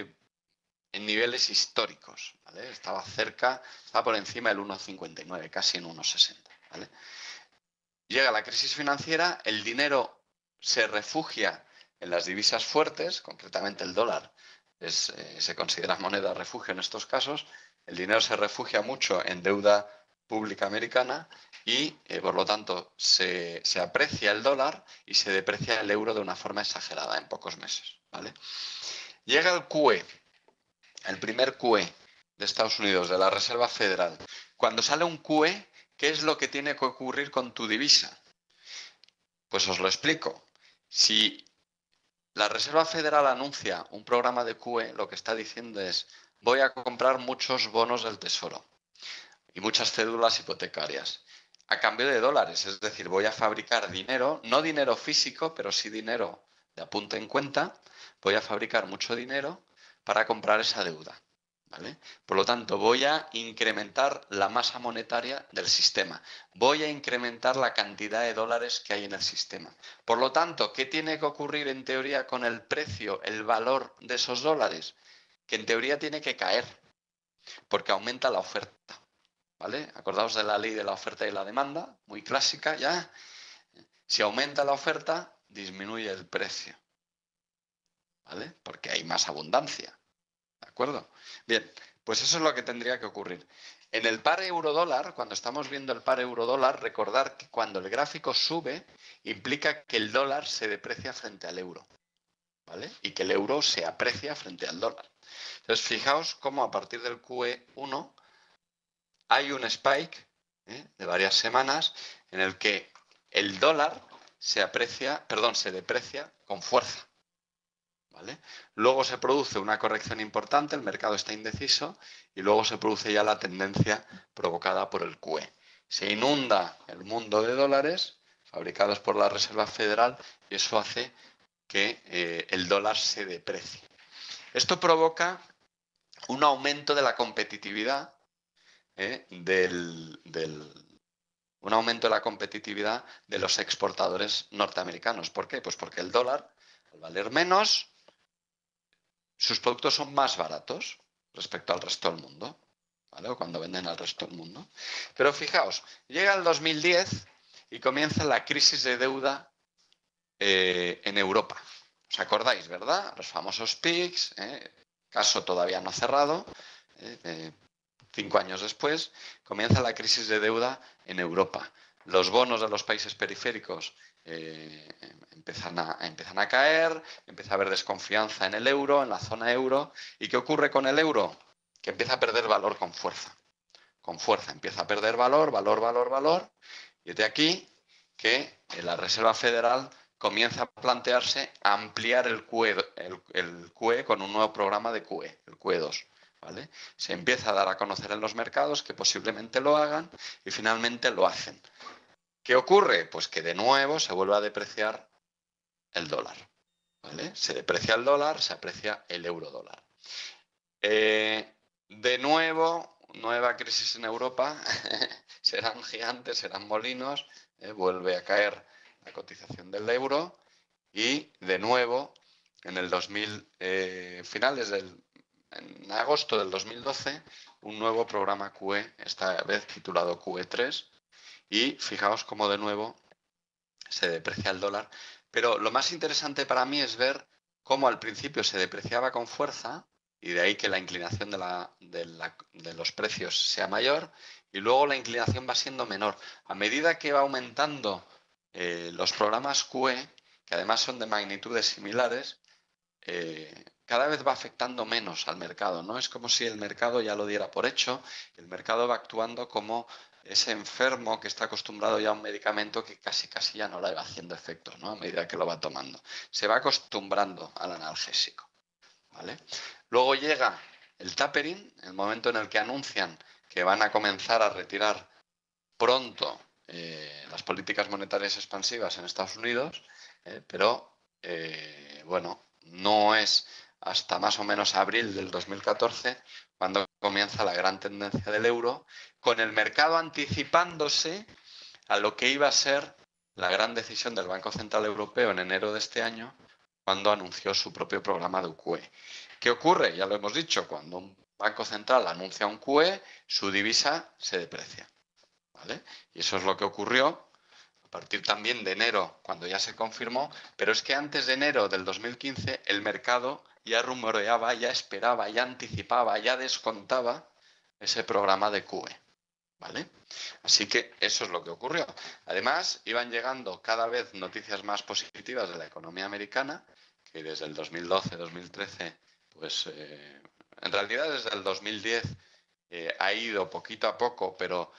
en niveles históricos, ¿vale? Estaba por encima del 1,59, casi en 1,60, ¿vale? Llega la crisis financiera, el dinero se refugia en las divisas fuertes, concretamente el dólar se considera moneda refugio en estos casos, el dinero se refugia mucho en deuda pública americana y, por lo tanto, se aprecia el dólar y se deprecia el euro de una forma exagerada en pocos meses, ¿vale? Llega el QE, el primer QE de Estados Unidos, de la Reserva Federal. Cuando sale un QE, ¿qué es lo que tiene que ocurrir con tu divisa? Pues os lo explico. Si la Reserva Federal anuncia un programa de QE, lo que está diciendo es: voy a comprar muchos bonos del Tesoro y muchas cédulas hipotecarias a cambio de dólares. Es decir, voy a fabricar dinero, no dinero físico, pero sí dinero de apunte en cuenta. Voy a fabricar mucho dinero para comprar esa deuda. ¿Vale? Por lo tanto, voy a incrementar la masa monetaria del sistema. Voy a incrementar la cantidad de dólares que hay en el sistema. Por lo tanto, ¿qué tiene que ocurrir en teoría con el precio, el valor de esos dólares? Que en teoría tiene que caer, porque aumenta la oferta. ¿Vale? Acordaos de la ley de la oferta y la demanda, muy clásica ya. Si aumenta la oferta, disminuye el precio. ¿Vale? Porque hay más abundancia. ¿De acuerdo? Bien, pues eso es lo que tendría que ocurrir. En el par euro-dólar, cuando estamos viendo el par euro-dólar, recordar que cuando el gráfico sube, implica que el dólar se deprecia frente al euro, ¿vale? Y que el euro se aprecia frente al dólar. Entonces, fijaos cómo a partir del QE1 hay un spike de varias semanas en el que el dólar se deprecia con fuerza. ¿Vale? Luego se produce una corrección importante, el mercado está indeciso y luego se produce ya la tendencia provocada por el QE. Se inunda el mundo de dólares fabricados por la Reserva Federal y eso hace que el dólar se deprecie. Esto provoca un aumento de la competitividad del un aumento de la competitividad de los exportadores norteamericanos. ¿Por qué? Pues porque el dólar, al valer menos, sus productos son más baratos respecto al resto del mundo, ¿vale? O cuando venden al resto del mundo. Pero fijaos, llega el 2010 y comienza la crisis de deuda en Europa. ¿Os acordáis, verdad? Los famosos PICs, caso todavía no cerrado. 5 años después, comienza la crisis de deuda en Europa. Los bonos de los países periféricos empiezan a caer, empieza a haber desconfianza en el euro, en la zona euro. ¿Y qué ocurre con el euro? Que empieza a perder valor con fuerza. Con fuerza, empieza a perder valor, valor. Y de aquí que la Reserva Federal comienza a plantearse ampliar el QE con un nuevo programa de QE, el QE2. ¿Vale? Se empieza a dar a conocer en los mercados que posiblemente lo hagan y finalmente lo hacen. ¿Qué ocurre? Pues que de nuevo se vuelve a depreciar el dólar. ¿Vale? Se deprecia el dólar, se aprecia el euro dólar. De nuevo, nueva crisis en Europa, serán gigantes, serán molinos, vuelve a caer la cotización del euro y de nuevo en el 2000, en agosto del 2012, un nuevo programa QE, esta vez titulado QE3, y fijaos cómo de nuevo se deprecia el dólar. Pero lo más interesante para mí es ver cómo al principio se depreciaba con fuerza, y de ahí que la inclinación de los precios sea mayor, y luego la inclinación va siendo menor. A medida que va aumentando los programas QE, que además son de magnitudes similares, cada vez va afectando menos al mercado, ¿no? Es como si el mercado ya lo diera por hecho, el mercado va actuando como ese enfermo que está acostumbrado ya a un medicamento que casi ya no le va haciendo efecto, ¿no? A medida que lo va tomando. Se va acostumbrando al analgésico, ¿vale? Luego llega el tapering, el momento en el que anuncian que van a comenzar a retirar pronto las políticas monetarias expansivas en Estados Unidos, pero bueno, no es hasta más o menos abril del 2014 cuando comienza la gran tendencia del euro, con el mercado anticipándose a lo que iba a ser la gran decisión del Banco Central Europeo en enero de este año, cuando anunció su propio programa de QE. ¿Qué ocurre? Ya lo hemos dicho, cuando un Banco Central anuncia un QE, su divisa se deprecia, ¿vale? Y eso es lo que ocurrió a partir también de enero, cuando ya se confirmó, pero es que antes de enero del 2015 el mercado ya rumoreaba, ya esperaba, ya anticipaba, ya descontaba ese programa de QE, ¿vale? Así que eso es lo que ocurrió. Además, iban llegando cada vez noticias más positivas de la economía americana, que desde el 2012-2013, pues en realidad desde el 2010 ha ido poquito a poco, pero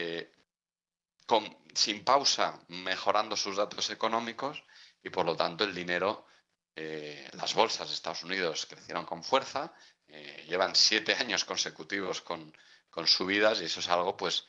sin pausa, mejorando sus datos económicos y por lo tanto el dinero, las bolsas de Estados Unidos crecieron con fuerza, llevan 7 años consecutivos con subidas y eso es algo pues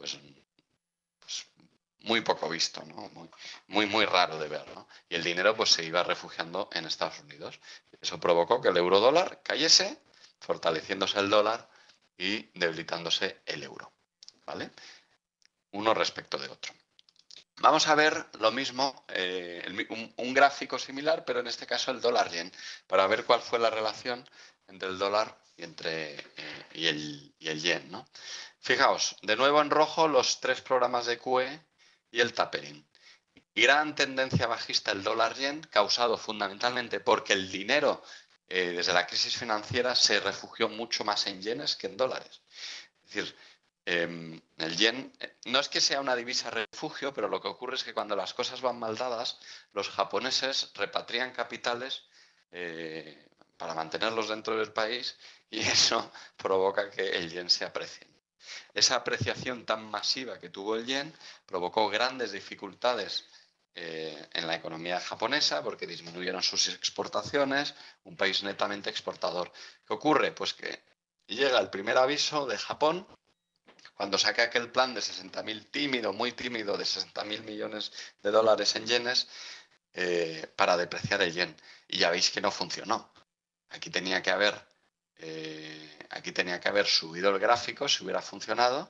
muy poco visto, ¿no? Muy raro de ver, ¿no? Y el dinero pues se iba refugiando en Estados Unidos. Eso provocó que el euro dólar cayese, fortaleciéndose el dólar y debilitándose el euro, ¿vale? Uno respecto de otro. Vamos a ver lo mismo, un gráfico similar, pero en este caso el dólar yen, para ver cuál fue la relación entre el dólar y el yen, ¿no? Fijaos, de nuevo en rojo los 3 programas de QE y el tapering. Gran tendencia bajista el dólar yen, causado fundamentalmente porque el dinero desde la crisis financiera se refugió mucho más en yenes que en dólares. Es decir, el yen no es que sea una divisa refugio, pero lo que ocurre es que cuando las cosas van mal dadas, los japoneses repatrian capitales para mantenerlos dentro del país y eso provoca que el yen se aprecie. Esa apreciación tan masiva que tuvo el yen provocó grandes dificultades en la economía japonesa porque disminuyeron sus exportaciones, un país netamente exportador. ¿Qué ocurre? Pues que llega el primer aviso de Japón cuando saca aquel plan de 60.000 tímido, muy tímido, de 60.000 millones de dólares en yenes para depreciar el yen. Y ya veis que no funcionó. Aquí tenía que haber subido el gráfico si hubiera funcionado,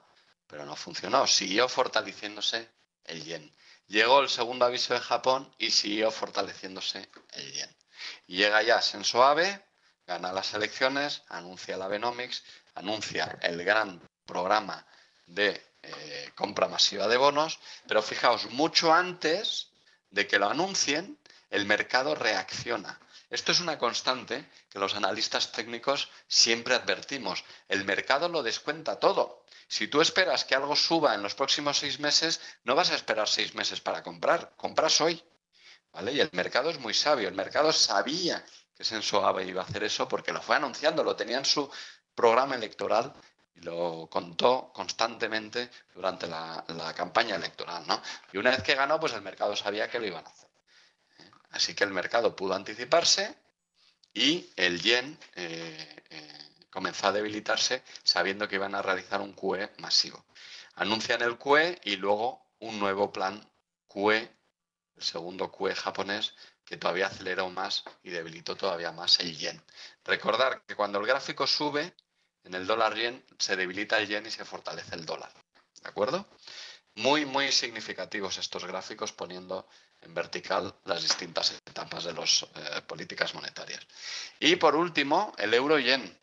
pero no funcionó. Siguió fortaleciéndose el yen. Llegó el segundo aviso de Japón y siguió fortaleciéndose el yen. Y llega ya Shinzo Abe, gana las elecciones, anuncia la Abenomics, anuncia el gran programa de compra masiva de bonos, pero fijaos, mucho antes de que lo anuncien, el mercado reacciona. Esto es una constante que los analistas técnicos siempre advertimos. El mercado lo descuenta todo. Si tú esperas que algo suba en los próximos 6 meses, no vas a esperar 6 meses para comprar. Compras hoy. ¿Vale? Y el mercado es muy sabio. El mercado sabía que Shinzo Abe iba a hacer eso porque lo fue anunciando, lo tenía en su programa electoral y lo contó constantemente durante la campaña electoral, ¿no? Y una vez que ganó, pues el mercado sabía que lo iban a hacer. Así que el mercado pudo anticiparse y el yen comenzó a debilitarse sabiendo que iban a realizar un QE masivo. Anuncian el QE y luego un nuevo plan QE, el segundo QE japonés, que todavía aceleró más y debilitó todavía más el yen. Recordar que cuando el gráfico sube, en el dólar yen se debilita el yen y se fortalece el dólar. ¿De acuerdo? Muy, muy significativos estos gráficos poniendo en vertical las distintas etapas de las políticas monetarias. Y por último, el euro-yen.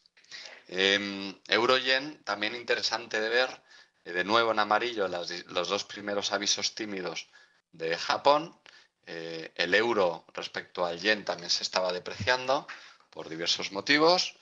Euro-yen también interesante de ver, de nuevo en amarillo los dos primeros avisos tímidos de Japón. El euro respecto al yen también se estaba depreciando por diversos motivos.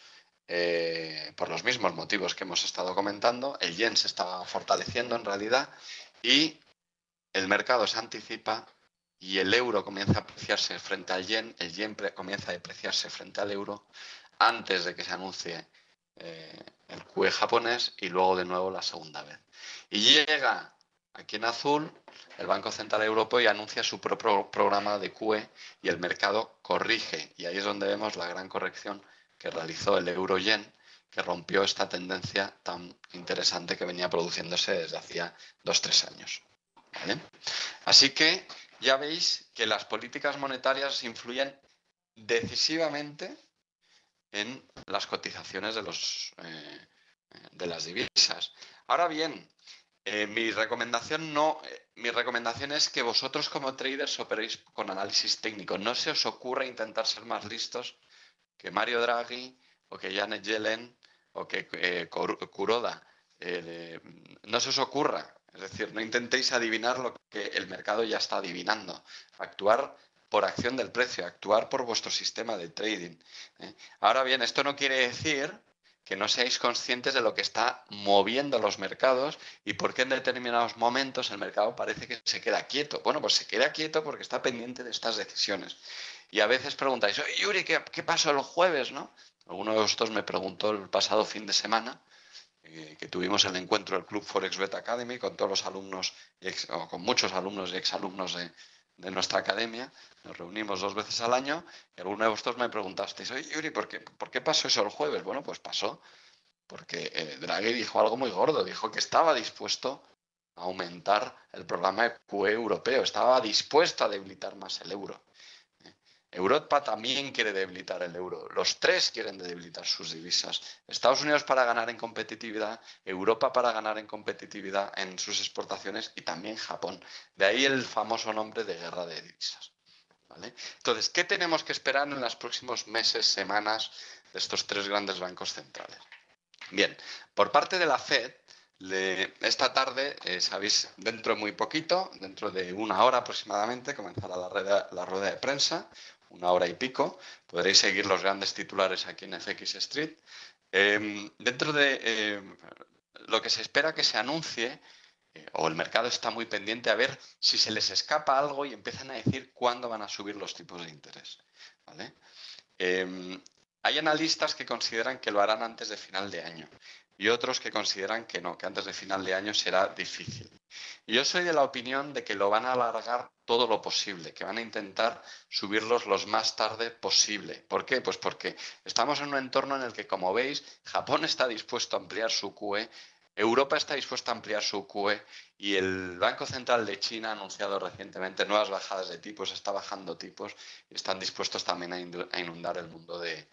Por los mismos motivos que hemos estado comentando, el yen se estaba fortaleciendo en realidad y el mercado se anticipa y el euro comienza a apreciarse frente al yen, el yen comienza a depreciarse frente al euro antes de que se anuncie el QE japonés y luego de nuevo la segunda vez. Y llega aquí en azul el Banco Central Europeo y anuncia su propio programa de QE y el mercado corrige y ahí es donde vemos la gran corrección que realizó el euro-yen, que rompió esta tendencia tan interesante que venía produciéndose desde hacía 2-3 años. ¿Vale? Así que ya veis que las políticas monetarias influyen decisivamente en las cotizaciones de las divisas. Ahora bien, mi recomendación es que vosotros como traders operéis con análisis técnico. No se os ocurra intentar ser más listos que Mario Draghi o que Janet Yellen o que Kuroda. No se os ocurra. Es decir, no intentéis adivinar lo que el mercado ya está adivinando. Actuar por acción del precio, actuar por vuestro sistema de trading. Ahora bien, esto no quiere decir que no seáis conscientes de lo que está moviendo los mercados y por qué en determinados momentos el mercado parece que se queda quieto. Bueno, pues se queda quieto porque está pendiente de estas decisiones. Y a veces preguntáis, oye, Yuri, ¿qué pasó el jueves? ¿No? Alguno de vosotros me preguntó el pasado fin de semana que tuvimos el encuentro del Club Forex Bet Academy con todos los alumnos, o con muchos alumnos y exalumnos de nuestra academia. Nos reunimos 2 veces al año y alguno de vosotros me preguntasteis, oye, Yuri, ¿por qué pasó eso el jueves? Bueno, pues pasó porque Draghi dijo algo muy gordo, dijo que estaba dispuesto a aumentar el programa de QE europeo, estaba dispuesto a debilitar más el euro. Europa también quiere debilitar el euro. Los tres quieren debilitar sus divisas. Estados Unidos para ganar en competitividad, Europa para ganar en competitividad en sus exportaciones y también Japón. De ahí el famoso nombre de guerra de divisas. ¿Vale? Entonces, ¿qué tenemos que esperar en los próximos meses, semanas de estos tres grandes bancos centrales? Bien, por parte de la Fed, esta tarde, sabéis, dentro de muy poquito, dentro de 1 hora aproximadamente, comenzará la rueda de prensa, 1 hora y pico. Podréis seguir los grandes titulares aquí en FX Street. Dentro de lo que se espera que se anuncie, o el mercado está muy pendiente a ver si se les escapa algo y empiezan a decir cuándo van a subir los tipos de interés. ¿Vale? Hay analistas que consideran que lo harán antes de final de año y otros que consideran que no, que antes de final de año será difícil. Y yo soy de la opinión de que lo van a alargar todo lo posible, que van a intentar subirlos lo más tarde posible. ¿Por qué? Pues porque estamos en un entorno en el que, como veis, Japón está dispuesto a ampliar su QE, Europa está dispuesta a ampliar su QE y el Banco Central de China ha anunciado recientemente nuevas bajadas de tipos, está bajando tipos y están dispuestos también a inundar el mundo de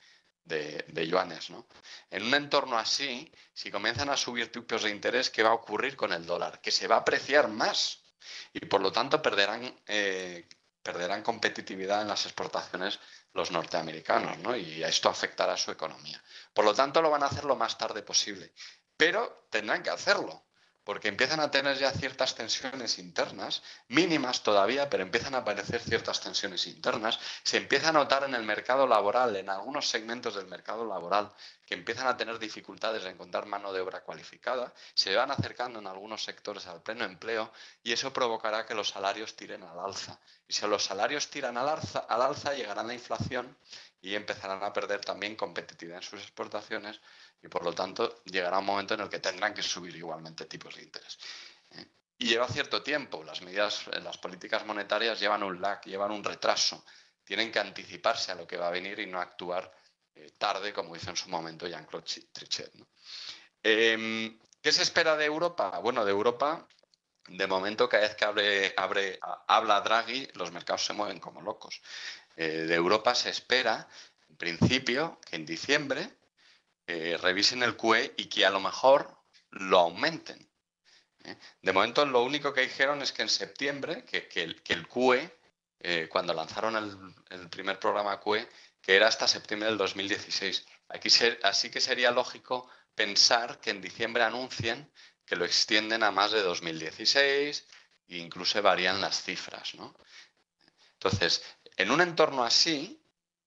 de yuanes, ¿no? En un entorno así, si comienzan a subir tipos de interés, ¿qué va a ocurrir con el dólar? Que se va a apreciar más y por lo tanto perderán competitividad en las exportaciones los norteamericanos, ¿no? Y esto afectará a su economía. Por lo tanto, lo van a hacer lo más tarde posible, pero tendrán que hacerlo porque empiezan a tener ya ciertas tensiones internas, mínimas todavía, pero empiezan a aparecer ciertas tensiones internas. Se empieza a notar en el mercado laboral, en algunos segmentos del mercado laboral, que empiezan a tener dificultades de encontrar mano de obra cualificada, se van acercando en algunos sectores al pleno empleo y eso provocará que los salarios tiren al alza. Y si los salarios tiran al alza llegará la inflación y empezarán a perder también competitividad en sus exportaciones y por lo tanto llegará un momento en el que tendrán que subir igualmente tipos de interés. Y lleva cierto tiempo, las políticas monetarias llevan un lag, llevan un retraso, tienen que anticiparse a lo que va a venir y no actuar tarde, como hizo en su momento Jean-Claude Trichet, ¿no? ¿Qué se espera de Europa? Bueno, de Europa, de momento, cada vez que habla Draghi, los mercados se mueven como locos. De Europa se espera, en principio, que en diciembre revisen el QE y que a lo mejor lo aumenten. De momento, lo único que dijeron es que en septiembre, que el QE, cuando lanzaron el primer programa QE, que era hasta septiembre del 2016. Así que sería lógico pensar que en diciembre anuncien que lo extienden a más de 2016 e incluso varían las cifras, ¿no? Entonces, en un entorno así,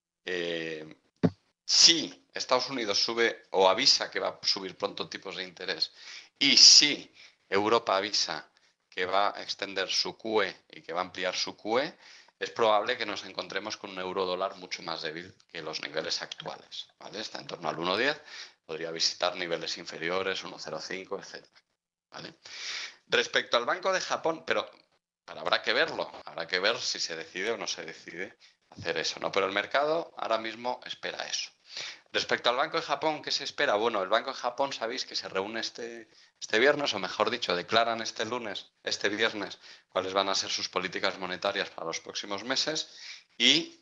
si Estados Unidos sube o avisa que va a subir pronto tipos de interés y si Europa avisa que va a extender su QE y que va a ampliar su QE, es probable que nos encontremos con un euro dólar mucho más débil que los niveles actuales, ¿vale? Está en torno al 1,10, podría visitar niveles inferiores, 1,05, etc. ¿Vale? Respecto al Banco de Japón, pero habrá que verlo, habrá que ver si se decide o no se decide hacer eso, ¿no? Pero el mercado ahora mismo espera eso. Respecto al Banco de Japón, ¿qué se espera? Bueno, el Banco de Japón, sabéis que se reúne este viernes, o mejor dicho, declaran este viernes, cuáles van a ser sus políticas monetarias para los próximos meses y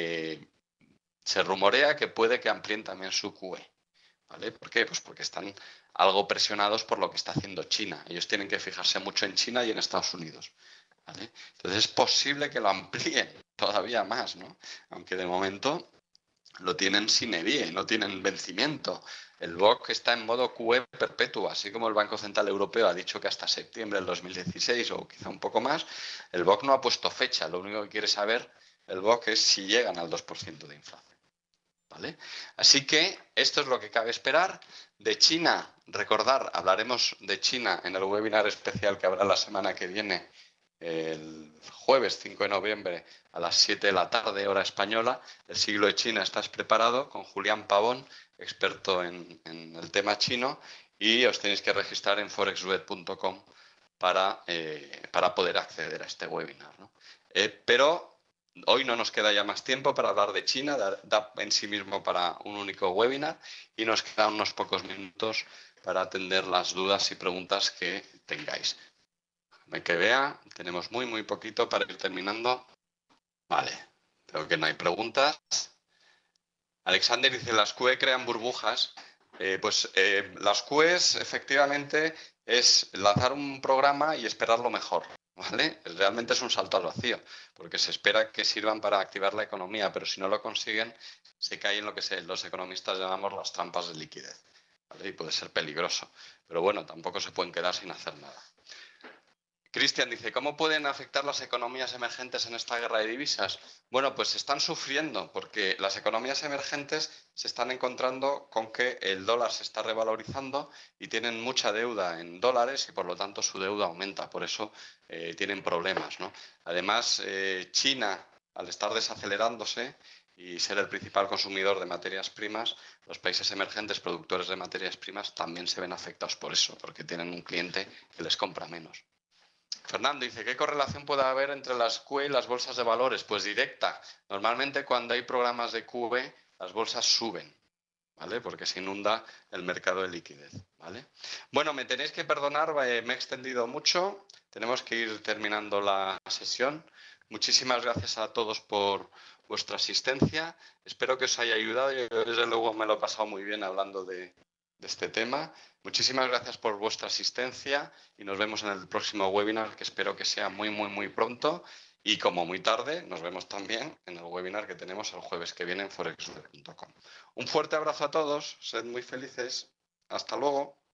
se rumorea que puede que amplíen también su QE. ¿Vale? ¿Por qué? Pues porque están algo presionados por lo que está haciendo China. Ellos tienen que fijarse mucho en China y en Estados Unidos. ¿Vale? Entonces es posible que lo amplíen todavía más, ¿no? Aunque de momento lo tienen sine die, no tienen vencimiento. El BOC está en modo QE perpetuo, así como el Banco Central Europeo ha dicho que hasta septiembre del 2016 o quizá un poco más, el BOC no ha puesto fecha. Lo único que quiere saber el BOC es si llegan al 2% de inflación. ¿Vale? Así que esto es lo que cabe esperar. De China, recordar, hablaremos de China en el webinar especial que habrá la semana que viene, el jueves 5 de noviembre a las 7 de la tarde, hora española. El siglo de China, ¿estás preparado? Con Julián Pavón, experto en el tema chino, y os tenéis que registrar en forexweb.com para poder acceder a este webinar, ¿no? Pero hoy no nos queda ya más tiempo para hablar de China, da en sí mismo para un único webinar y nos quedan unos pocos minutos para atender las dudas y preguntas que tengáis. Que vea, tenemos muy poquito para ir terminando. Vale, creo que no hay preguntas. Alexander dice, las QE crean burbujas. Las QEs efectivamente es lanzar un programa y esperar lo mejor. ¿Vale? Realmente es un salto al vacío, porque se espera que sirvan para activar la economía, pero si no lo consiguen, se cae en lo que los economistas llamamos las trampas de liquidez. ¿Vale? Y puede ser peligroso. Pero bueno, tampoco se pueden quedar sin hacer nada. Cristian dice, ¿cómo pueden afectar las economías emergentes en esta guerra de divisas? Bueno, pues están sufriendo porque las economías emergentes se están encontrando con que el dólar se está revalorizando y tienen mucha deuda en dólares y por lo tanto su deuda aumenta. Por eso tienen problemas, ¿no? Además, China, al estar desacelerándose y ser el principal consumidor de materias primas, los países emergentes productores de materias primas también se ven afectados por eso, porque tienen un cliente que les compra menos. Fernando dice, ¿qué correlación puede haber entre las QE y las bolsas de valores? Pues directa. Normalmente cuando hay programas de QE, las bolsas suben, ¿vale? Porque se inunda el mercado de liquidez, ¿vale? Bueno, me tenéis que perdonar, me he extendido mucho. Tenemos que ir terminando la sesión. Muchísimas gracias a todos por vuestra asistencia. Espero que os haya ayudado. Yo, desde luego, me lo he pasado muy bien hablando de este tema. Muchísimas gracias por vuestra asistencia y nos vemos en el próximo webinar, que espero que sea muy pronto. Y como muy tarde, nos vemos también en el webinar que tenemos el jueves que viene en forexweb.com. Un fuerte abrazo a todos. Sed muy felices. Hasta luego.